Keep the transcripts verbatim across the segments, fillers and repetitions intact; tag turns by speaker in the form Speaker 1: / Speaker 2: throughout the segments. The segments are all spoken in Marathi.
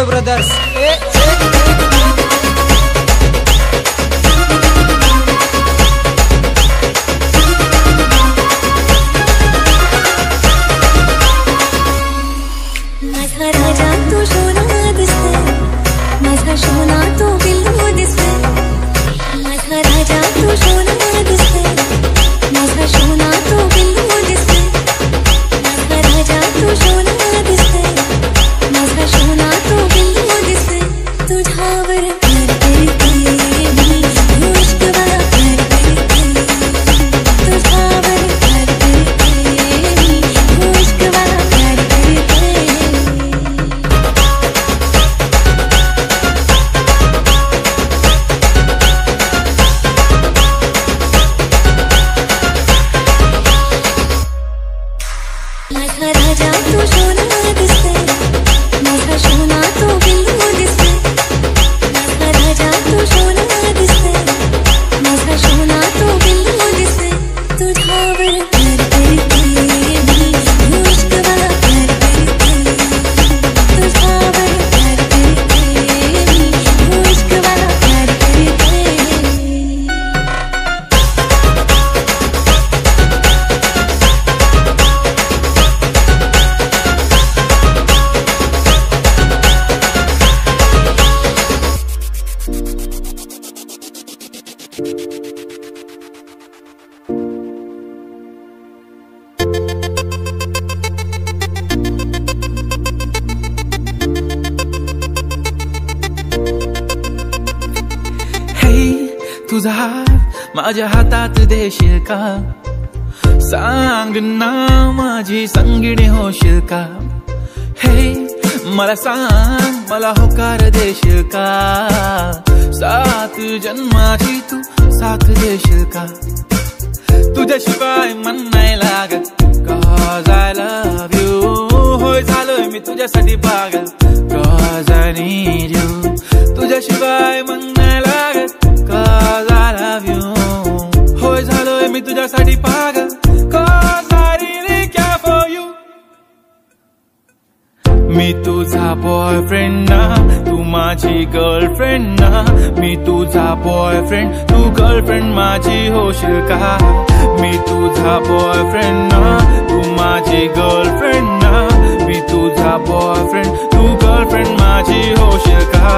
Speaker 1: Studio Brothers. Eh, eh.
Speaker 2: माझा राजा तू सोना दिसते, माझा सोना तू बिल्लू दिसते, माझा राजा तू सोना दिसते, माझा सोना तू बिल्लू दिसते, माझा राजा तू सोना दिसते, माझा सोना तू बिल्लू दिसते, तुझ्यावर प्यार करते मी, इश्कवा प्यार करते, तुझ्यावर प्यार करते मी, इश्कवा प्यार करते. माझा राजा तू सोना दिसते, माझा सोना तू बिल्लू दिसते, माझा राजा तू सोना दिसते, माझा सोना तू बिल्लू दिसते, तुझ्यावर प्यार करते मी, इश्कवा प्यार करते, तुझ्यावर प्यार करते मी, इश्कवा प्यार करते.
Speaker 3: तुझा हात माझ्या हातात देशील का, सांग ना माझी संगिणी होशील का, हे मला सांग मला होकार देशील का, सात जन्माची तू साथ देशील का, तुझ्याशिवाय मन नाही लागत, cause I love you, होय झालोय मी तुझ्यासाठी पागल, cause I need you, तुझ्याशिवाय मन नाही लागत, cause I love you, होय झालोय मी तुझ्यासाठी पागल, cause I really care for you. मी तुझा बॉयफ्रेंड ना, तू माझी गर्लफ्रेंड ना, मी तुझा बॉयफ्रेंड, तू गर्लफ्रेंड माझी होशील का, मी तुझा बॉयफ्रेंड ना, तू माझी गर्लफ्रेंड ना, मी तुझा बॉयफ्रेंड, तू गर्लफ्रेंड माझी होशील का.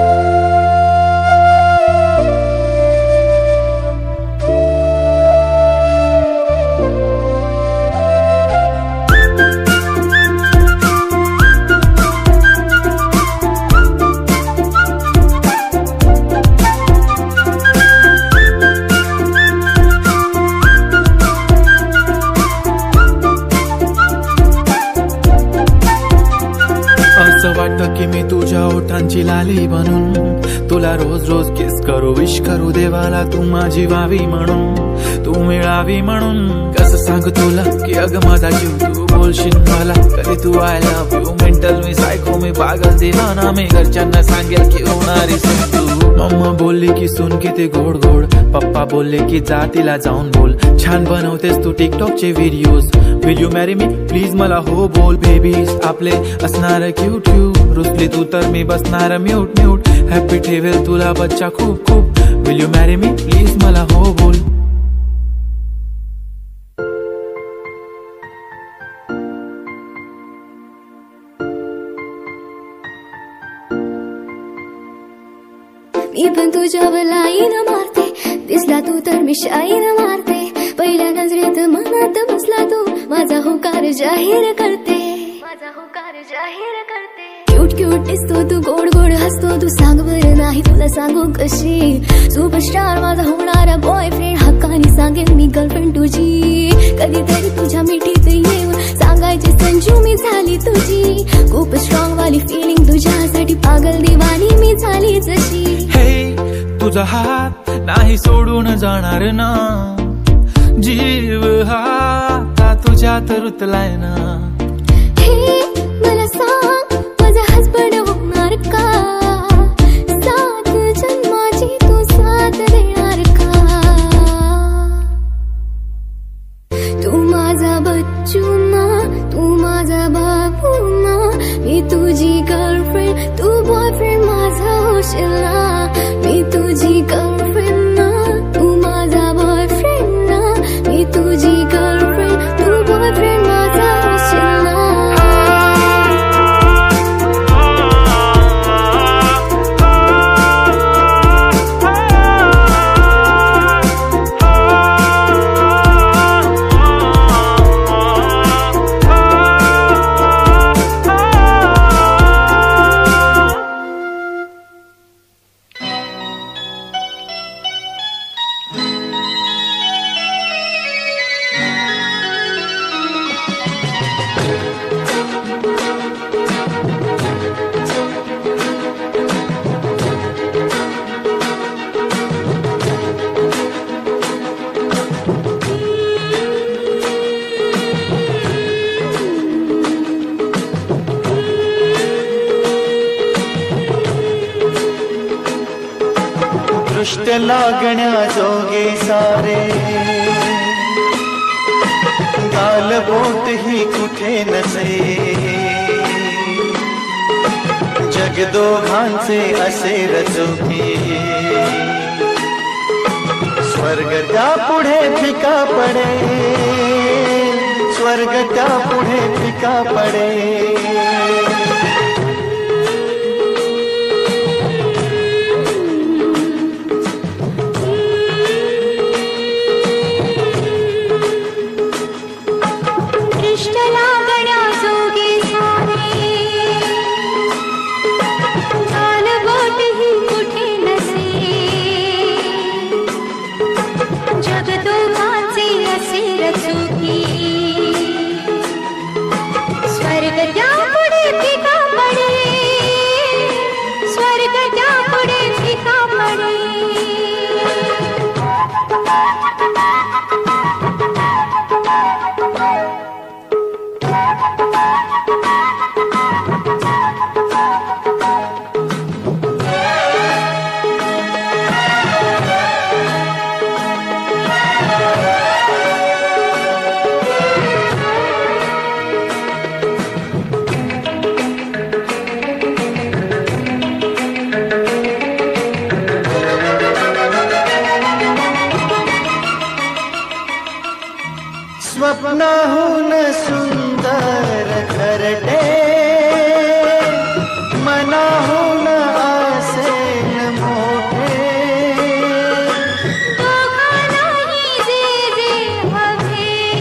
Speaker 3: असं वाटतं की मी तुझ्या ओठांची लाली बनून तुला रोज रोज किस करू, विश करू देवाला तू माझी व्हावी म्हणून, तू मिळावी म्हणून. कसं सांगू तुला की अगं माझा जीव तू बोलशील मला कधी तू आय लव्ह यू, मेंटल मी सायको मी पागल दिवाना, मी घरच्यांना सांगेल की होणारी तू. मम्मा बोलली की सुन किती गोड गोड, पप्पा बोलले की जा तिला जाऊन बोल, छान बनवतेस तू टिकटॉकचे videos, will you marry me please मला हो बोल, बेबीज आपले असणार क्यूट क्यूट, रुसली तू तर मी बसणार म्यूट म्यूट, हॅपी ठेवेल तुला बच्चा खूप खूप, will you marry me please मला हो बोल.
Speaker 2: मी पण तुझ्यावर लाईन मारते, दिसला तू तर मी शाईन मारते, पहिल्या नजरेत मनात बसला तू, माझा होकार जाहीर करते, माझा होकार जाहीर करते. क्यूट क्यूट दिसतो तू, गोड गोड हसतो तू, सांग बरं नाही तुला सांगू कशी, सुपरस्टार माझा होणारा बॉयफ्रेंड, हक्कानी सांगेन मी गर्लफ्रेंड तुझी, कधीतरी तुझ्या मिठीत येऊन सांगायची संजू मी झाली तुझी, खूप स्ट्रॉंग वाली फिलिंग तुझ्यासाठी, पागल दिवानी मी झाली जशी.
Speaker 3: तुझा हात नाही सोडून जाणार ना, जीव हा तुझ्यात रुतलाय ना,
Speaker 2: हे मला सांग माझा हसबंड होणार का, सात जन्माची तू साथ देणार का, तू माझा बच्चू ना, तू माझा बाबू ना, मी तुझी गर्लफ्रेंड, तू
Speaker 4: सूट लागण्या जोगे सारे गाल बोट ही कुठे नसे जग दोघांचे असे रचुकी स्वर्ग त्या पुढे फिका पडे स्वर्ग त्या पुढे फिका पडे स्वप्नाहून सुंदर घरटे मनाहून असेल मोठे
Speaker 2: दोघांनाही जे जे हवे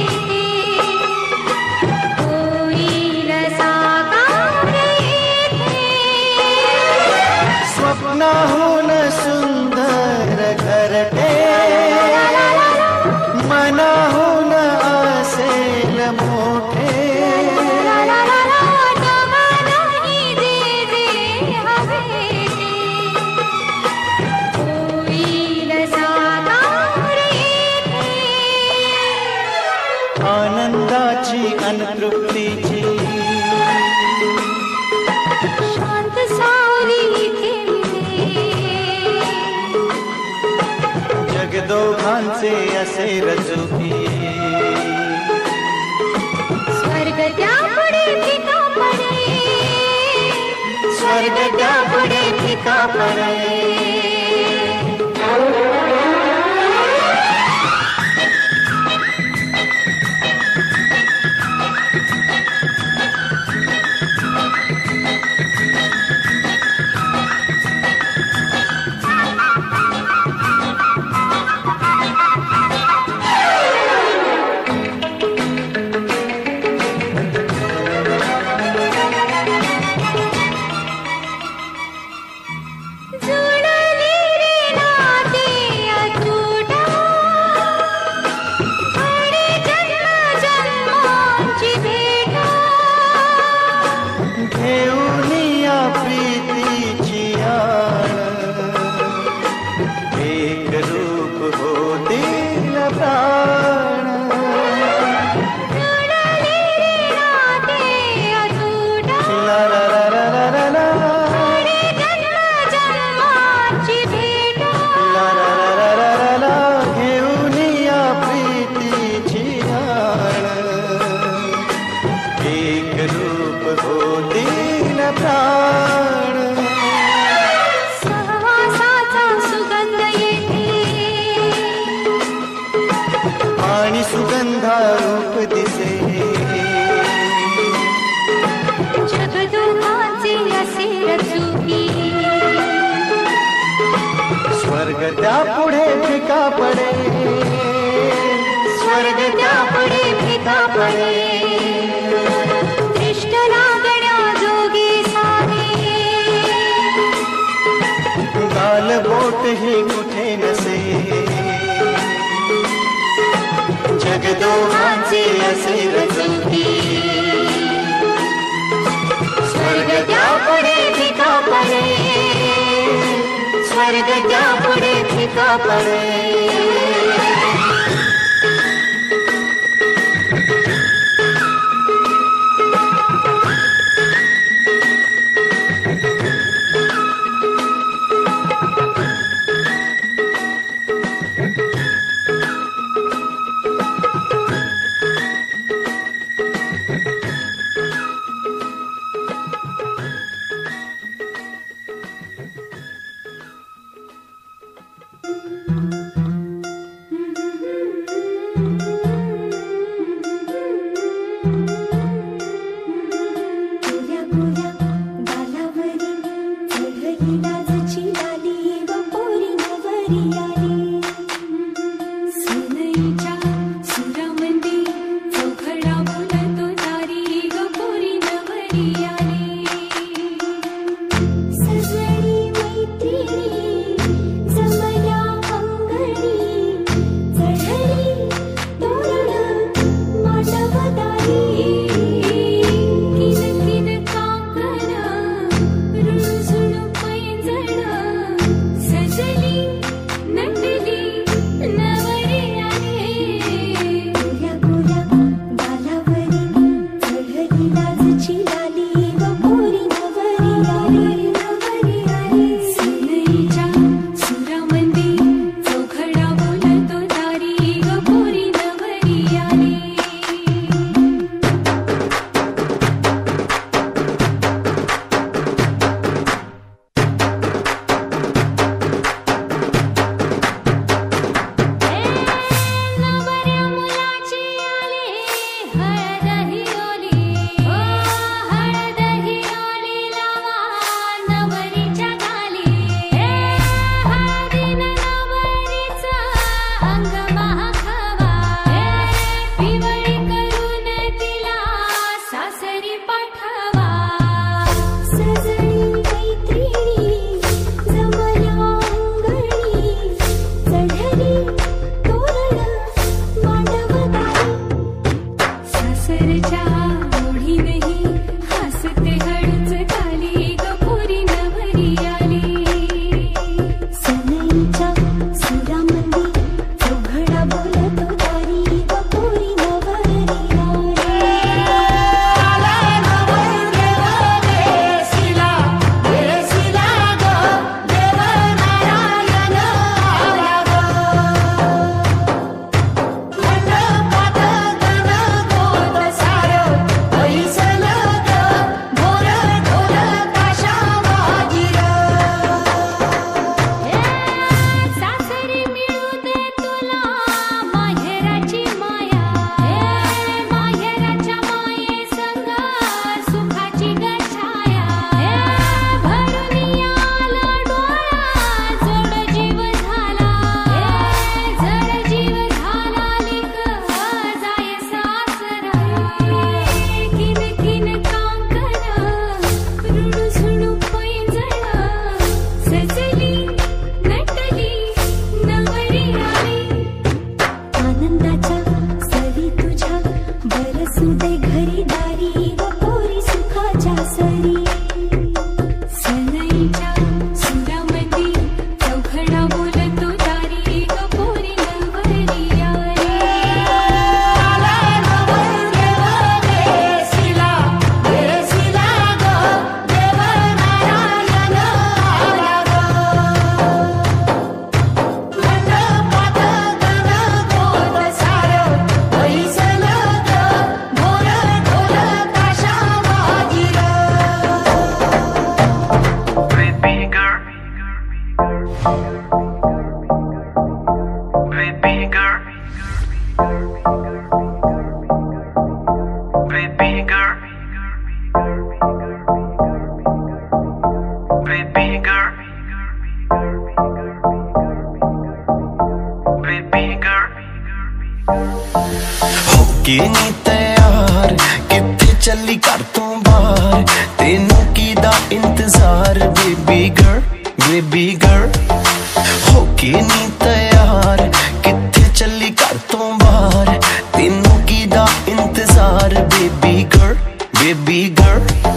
Speaker 2: होईल साकार येथे
Speaker 4: स्वप्नाहून सुंदर घरटे मनाहून असेल मोठे
Speaker 2: दोघांनाही जे जे हवे होईल साकार येथे
Speaker 4: आनंदाची अनतृप्तीची
Speaker 2: शांत सावली इथे
Speaker 4: जग दोघांचे असे रचुकी
Speaker 2: स्वर्ग त्या पुढे फिका पडे
Speaker 4: स्वर्ग त्या पुढे फिका पडे
Speaker 2: जुळली रे नाते अतूट आणि जन्म जन्मांची भेट
Speaker 4: घेऊन या प्रीतीची आण एक रूप होतील प्राण
Speaker 2: जुळली रे नाते अतूट
Speaker 4: ला ला ला ला ला ला ला
Speaker 2: आणि जन्म जन्मांची भेट
Speaker 4: ला ला ला ला ला ला ला घेऊन या प्रीतीची आण एक रूप होतील प्राण
Speaker 2: सहवासाचा सुगंध येते
Speaker 4: आणि सुगंधा रूप दिसे
Speaker 2: जगदोघांचे असे रचुकी
Speaker 4: स्वर्ग त्या पुढे फिका पडे स्वर्ग त्या पुढे फिका पडे
Speaker 2: दृष्ट लागण्या जोगे सारे
Speaker 4: गाल बोट ही कुठे नसे जग दोघांचे असे रचुकी स्वर्ग त्या पुढे फिका पडे स्वर्ग त्या पुढे फिका पडे
Speaker 2: चढली तोरण मांडवदारी सासरच्या ओढीनही हसते हळूच खाली ग पोरी नवरी आली सनईच्या सुरामंदी चौघडा बोलतो दारी ग पोरी नवरी
Speaker 5: होके नी तैयार किथे चली घर तो बाहर तेनू कीदा इंतजार बेबी गर्ल बेबी गर्ल होके नी तैयार किथे चली घर तो बाहर तेनू कीदा इंतजार बेबी गर्ल बेबी गर्ल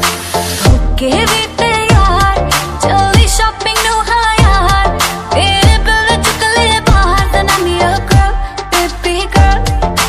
Speaker 2: होके भी तैयार चली शॉपिंग नु हाँ यार तेरे बिल चुक ले बाहर then I'm your girl baby girl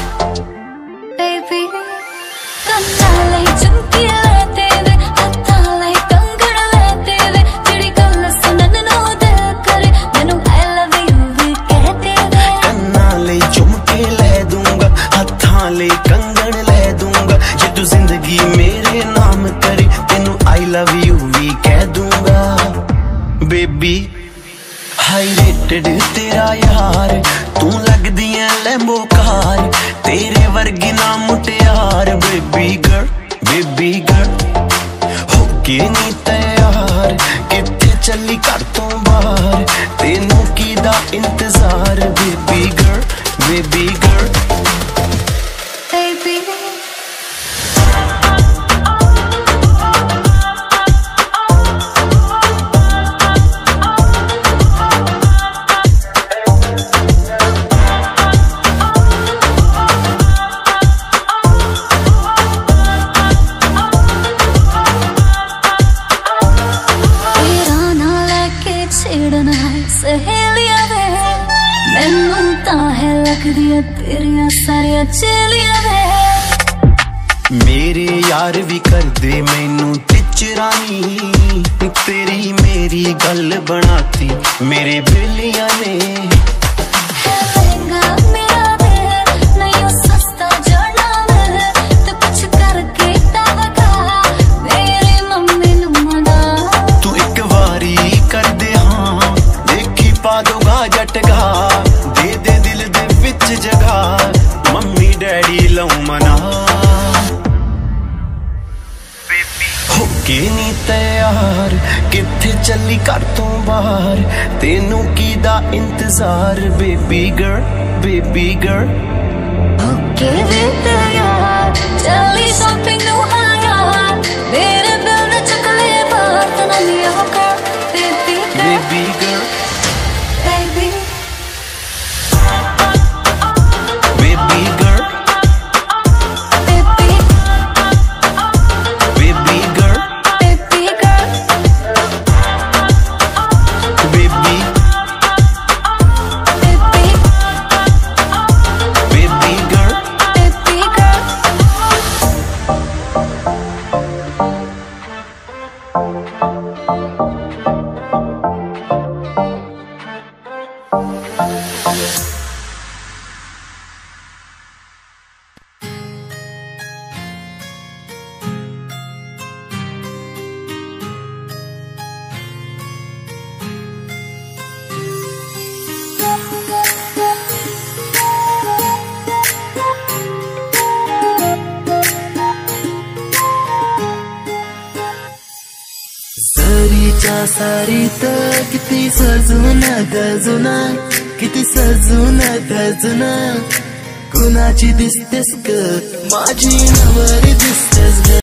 Speaker 2: baby कन्नाले Chumki लेते वे हत्थाले कंगण लेते वे तेरी गल सुनन नु दिल करे मैनू I love you भी कहते वे
Speaker 5: कन्नाले चुमके ले दूंगा हत्थाले कंगण ले दूंगा जे तू जिंदगी मेरे नाम करे तेनू I love you भी कह दूंगा बेबी हाई रेटेड तेरा यार तू लगदी है लैम्बो कार तेरे वर्गी ना मुटियार बेबी गर्ल बेबी गर्ल होके नी तैयार किथे चली घर तो बाहर तेनू कीदा इंतजार baby girl baby girl
Speaker 2: baby सहेलिया वे मैनू तां है लगदियां तेरियां सारियां चेलियां वे
Speaker 5: मेरे यार भी कर दे मैनू टिचरानी तेरी मेरी गल बनाती मेरे बेलिया ने
Speaker 2: महंगा मेरा दिल नहीं सस्ता जाना वे तो कुछ करके तावगा मेरी मम्मी नू मना
Speaker 5: तू एक बारी कर दे हाँ देखी पा दोगा जटगा दे दे दिल दे विच जगह मम्मी डैडी लऊ मना होके नी तैयार किथे चली घर तो बाहर तेनू कीदा इंतजार बेबी गर्ल बेबी गर्ल
Speaker 2: होके भी तैयार चली शॉपिंग नु हाँ यार मेरे बिल ने चुक ले बाहर then I'm your girl baby girl
Speaker 5: baby girl
Speaker 2: baby
Speaker 4: तुझ्या सारीत किती सजून धजून किती सजून धजून कुणाची दिसतेस ग माझी नवरी दिसतेस ग